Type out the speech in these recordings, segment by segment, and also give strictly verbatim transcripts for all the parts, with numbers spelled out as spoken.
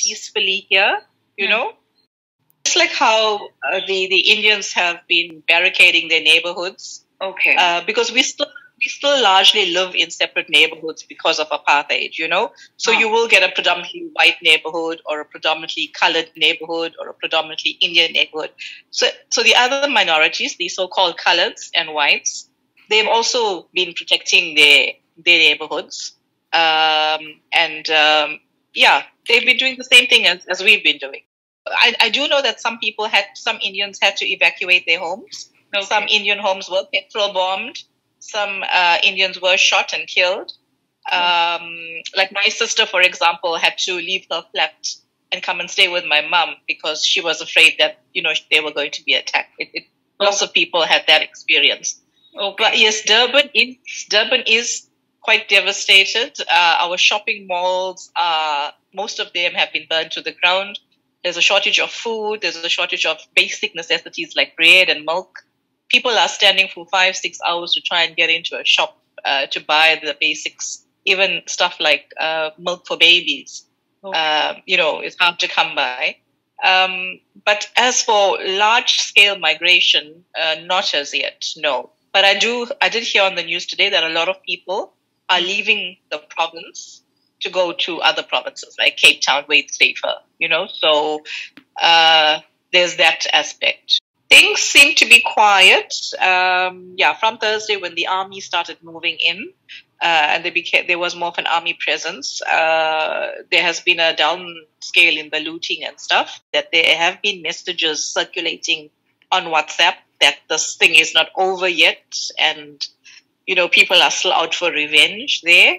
peacefully here, you mm. know. It's like how uh, the, the Indians have been barricading their neighborhoods. Okay. Uh, because we still we still largely live in separate neighborhoods because of apartheid, you know. So oh. you will get a predominantly white neighborhood or a predominantly colored neighborhood or a predominantly Indian neighborhood. So so the other minorities, the so-called coloreds and whites, they've also been protecting their their neighborhoods. Um, and um, yeah, they've been doing the same thing as, as we've been doing. I, I do know that some people had, some Indians had to evacuate their homes. Okay. Some Indian homes were petrol bombed. Some uh, Indians were shot and killed. Um, like my sister, for example, had to leave her flat and come and stay with my mom because she was afraid that, you know, they were going to be attacked. It, it, oh. Lots of people had that experience. Okay. But yes, Durban is, Durban is quite devastated. Uh, our shopping malls, are, most of them have been burned to the ground. There's a shortage of food. There's a shortage of basic necessities like bread and milk. People are standing for five, six hours to try and get into a shop uh, to buy the basics, even stuff like uh, milk for babies. Okay. Uh, you know, it's hard to come by. Um, but as for large-scale migration, uh, not as yet, no. But I do, I did hear on the news today that a lot of people are leaving the province to go to other provinces like Cape Town, where it's safer, you know. So uh, there's that aspect. Things seem to be quiet. Um, yeah, from Thursday when the army started moving in, uh, and they became, there was more of an army presence. Uh, there has been a downscale in the looting and stuff. That there have been messages circulating on WhatsApp that this thing is not over yet, and you know people are still out for revenge there.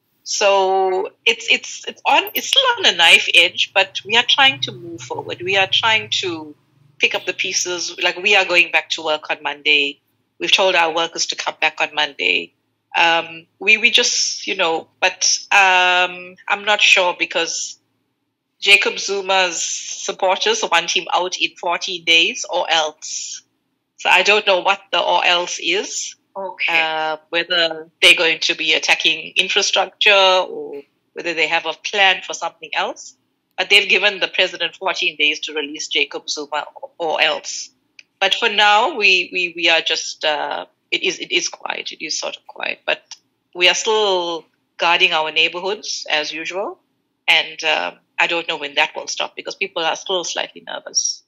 So it's it's it's on it's still on a knife edge, but we are trying to move forward. We are trying to pick up the pieces. Like we are going back to work on Monday. We've told our workers to come back on Monday. Um, we we just you know, but um, I'm not sure because Jacob Zuma's supporters want him out in fourteen days or else. So I don't know what the or else is. Okay. Uh, whether they're going to be attacking infrastructure or whether they have a plan for something else. But they've given the president fourteen days to release Jacob Zuma or, or else. But for now, we, we, we are just, uh, it is it is quiet. It is sort of quiet. But we are still guarding our neighborhoods as usual. And uh, I don't know when that will stop because people are still slightly nervous.